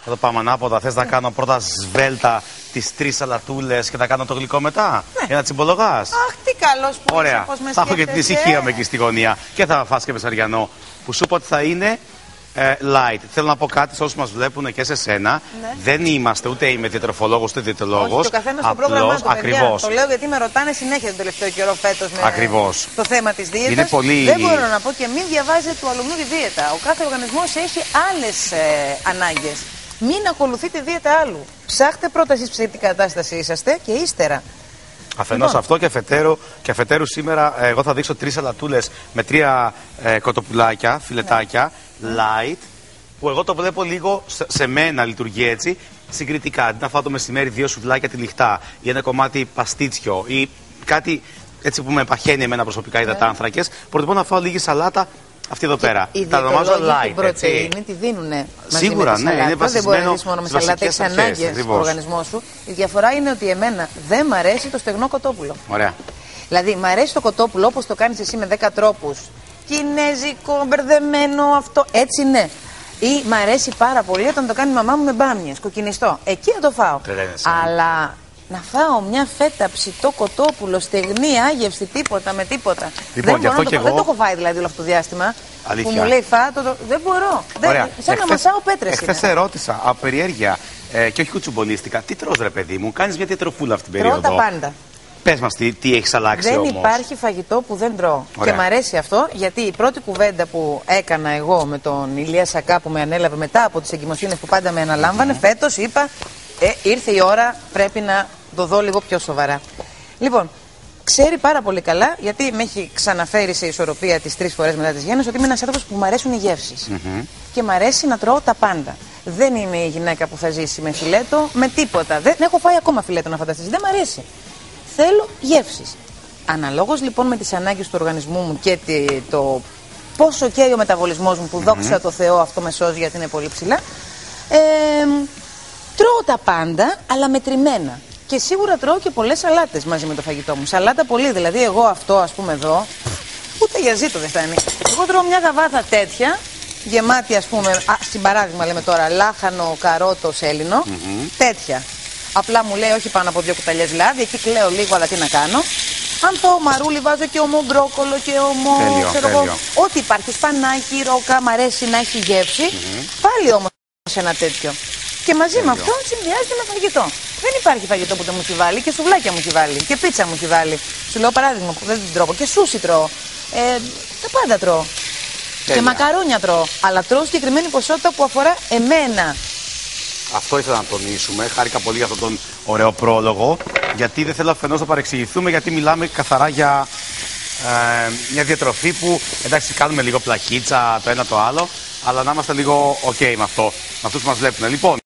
Εδώ πάμε ανάποδα. Θες να κάνω πρώτα σβέλτα τις 3 σαλατούλες και να κάνω το γλυκό μετά? Για να τσιμπολογάς. Αχ, τι καλός που είσαι. Ωραία. Θα έχω και την ησυχία με εκεί στη γωνία. Και θα φας και μεσαριανό. Που σου είπα ότι θα είναι light. Θέλω να πω κάτι σε όσους μας βλέπουν και σε σένα. Ναι. Δεν είμαστε, ούτε είμαι διατροφολόγος ούτε διαιτολόγος. Όχι, το καθένα στο πρόγραμμά του. Ακριβώς. Το λέω γιατί με ρωτάνε συνέχεια τον τελευταίο καιρό φέτος με το θέμα της δίαιτας. Είναι πολύ... Δεν μπορώ να πω και μην διαβάζετε του αλουνού τη δίαιτα. Ο κάθε οργανισμός έχει άλλες ανάγκες. Μην ακολουθείτε δίαιτα άλλου. Ψάχτε πρώτα εσείς σε τι κατάσταση είσαστε και ύστερα. Αφενός αυτό και αφετέρου σήμερα εγώ θα δείξω 3 σαλατούλες με 3 κοτοπουλάκια, φιλετάκια, light, που εγώ το βλέπω λίγο σε μένα λειτουργεί έτσι, συγκριτικά. Αντί να φάω το μεσημέρι 2 σουβλάκια τυλιχτά ή ένα κομμάτι παστίτσιο ή κάτι έτσι που με παχαίνει εμένα προσωπικά υδατάνθρακες, προτιμώ να φάω λίγη σαλάτα. Αυτή εδώ πέρα. Τα ονομάζω light. Την πρωτεΐνη τη δίνουνε. Σίγουρα, ναι, είναι βασισμένο. Δεν μπορεί να δεις μόνο με σαλάτα, έχεις ανάγκες στον οργανισμό σου. Η διαφορά είναι ότι εμένα δεν μ' αρέσει το στεγνό κοτόπουλο. Ωραία. Δηλαδή, μ' αρέσει το κοτόπουλο όπως το κάνεις εσύ με 10 τρόπους. Κινέζικο, μπερδεμένο, αυτό. Έτσι ναι. Ή μ' αρέσει πάρα πολύ όταν το κάνει η μαμά μου με μπάμιες, κοκκινιστό. Εκεί θα το φάω. Αλλά να φάω μια φέτα ψητό κοτόπουλο, στεγνή, άγευστη, τίποτα με τίποτα. Λοιπόν, δεν το έχω φάει δηλαδή όλο αυτό το διάστημα. Αλήθεια. Που μου λέει φάτο, δεν μπορώ. Σαν να μασάω πέτρες. Εχθές ερώτησα από περιέργεια και όχι κουτσουμπολίστηκα. Τι τρως ρε παιδί μου, κάνεις μια διατροφούλα αυτή την περίοδο. Τρώω τα πάντα. Πες μας τι έχεις αλλάξει όμως. Δεν υπάρχει φαγητό που δεν τρώω. Ωραία. Και μ' αρέσει αυτό γιατί η πρώτη κουβέντα που έκανα εγώ με τον Ηλία Σακά που με ανέλαβε μετά από τις εγκυμοσύνες που πάντα με αναλάμβανε, φέτος είπα ήρθε η ώρα, πρέπει να το δω λίγο πιο σοβαρά. Λοιπόν, ξέρει πάρα πολύ καλά, γιατί με έχει ξαναφέρει σε ισορροπία τις 3 φορές μετά τις γέννες, ότι είμαι ένας άνθρωπος που μου αρέσουν οι γεύσεις. Και μου αρέσει να τρώω τα πάντα. Δεν είμαι η γυναίκα που θα ζήσει με φιλέτο, με τίποτα. Δεν έχω φάει ακόμα φιλέτο να φανταστείς. Δεν μ' αρέσει. Θέλω γεύσεις. Αναλόγως λοιπόν με τις ανάγκες του οργανισμού μου και το πόσο καίει ο μεταβολισμός μου, που δόξα τω Θεώ αυτό με σώζει γιατί είναι πολύ ψηλά, τρώω τα πάντα, αλλά μετρημένα. Και σίγουρα τρώω και πολλές σαλάτες μαζί με το φαγητό μου. Σαλάτα πολύ, δηλαδή εγώ αυτό ας πούμε εδώ, ούτε για ζήτο δεν φτάνει. Εγώ τρώω μια γαβάθα τέτοια, γεμάτη ας πούμε, στην παράδειγμα λέμε τώρα, λάχανο, καρότο, σέλινο, τέτοια. Απλά μου λέει όχι πάνω από 2 κουταλιές λάδι, εκεί κλαίω λίγο, αλλά τι να κάνω. Αν το μαρούλι βάζω και ομό μπρόκολο και ομό, ξέρω εγώ, ό,τι υπάρχει, σπανάκι, ρόκα, μ' αρέσει να έχει γεύση, πάλι όμως ένα τέτοιο. Και μαζί με αυτό συνδυάζεται με φαγητό. Δεν υπάρχει φαγητό που δεν μου έχει βάλει και σουβλάκια μου έχει βάλει και πίτσα μου έχει βάλει. Σου λέω παράδειγμα που δεν την τρώω. Και σούσι τρώω. Τα πάντα τρώω. Και μακαρόνια τρώω. Αλλά τρώω συγκεκριμένη ποσότητα που αφορά εμένα. Αυτό ήθελα να τονίσουμε. Χάρηκα πολύ για αυτόν τον ωραίο πρόλογο. Γιατί δεν θέλω αφενός να παρεξηγηθούμε, γιατί μιλάμε καθαρά για μια διατροφή που εντάξει κάνουμε λίγο πλαχίτσα το ένα το άλλο, αλλά να είμαστε λίγο ok με αυτό, με αυτούς που μας βλέπουν. Λοιπόν.